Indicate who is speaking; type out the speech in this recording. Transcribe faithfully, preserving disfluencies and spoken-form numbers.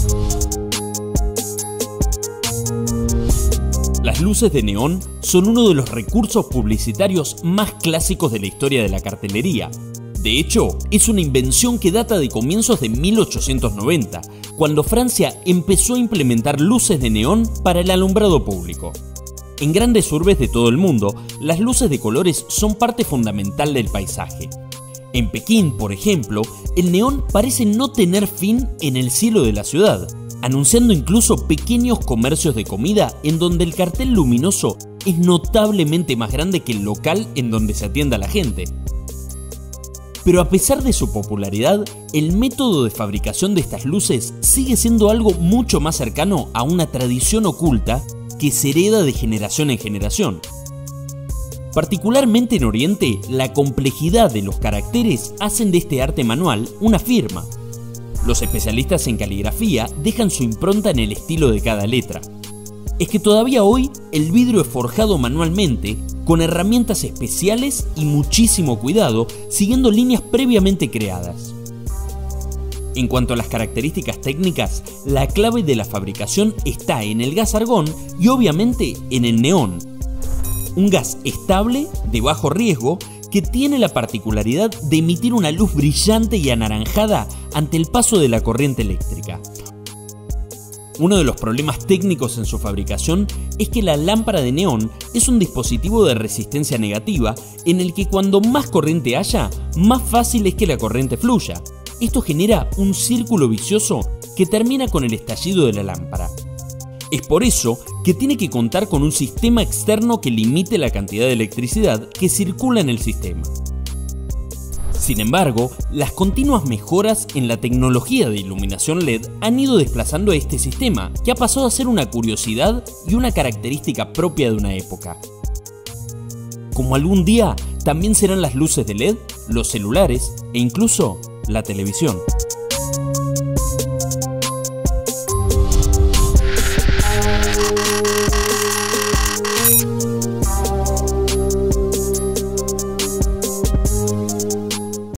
Speaker 1: Las luces de neón son uno de los recursos publicitarios más clásicos de la historia de la cartelería. De hecho, es una invención que data de comienzos de mil ochocientos noventa, cuando Francia empezó a implementar luces de neón para el alumbrado público. En grandes urbes de todo el mundo, las luces de colores son parte fundamental del paisaje. En Pekín, por ejemplo, el neón parece no tener fin en el cielo de la ciudad, anunciando incluso pequeños comercios de comida en donde el cartel luminoso es notablemente más grande que el local en donde se atiende a la gente. Pero a pesar de su popularidad, el método de fabricación de estas luces sigue siendo algo mucho más cercano a una tradición oculta que se hereda de generación en generación. Particularmente en Oriente, la complejidad de los caracteres hacen de este arte manual una firma. Los especialistas en caligrafía dejan su impronta en el estilo de cada letra. Es que todavía hoy el vidrio es forjado manualmente, con herramientas especiales y muchísimo cuidado, siguiendo líneas previamente creadas. En cuanto a las características técnicas, la clave de la fabricación está en el gas argón y obviamente en el neón. Un gas estable, de bajo riesgo, que tiene la particularidad de emitir una luz brillante y anaranjada ante el paso de la corriente eléctrica. Uno de los problemas técnicos en su fabricación es que la lámpara de neón es un dispositivo de resistencia negativa en el que cuando más corriente haya, más fácil es que la corriente fluya. Esto genera un círculo vicioso que termina con el estallido de la lámpara. Es por eso que tiene que contar con un sistema externo que limite la cantidad de electricidad que circula en el sistema. Sin embargo, las continuas mejoras en la tecnología de iluminación L E D han ido desplazando a este sistema, que ha pasado a ser una curiosidad y una característica propia de una época. Como algún día también serán las luces de L E D, los celulares e incluso la televisión.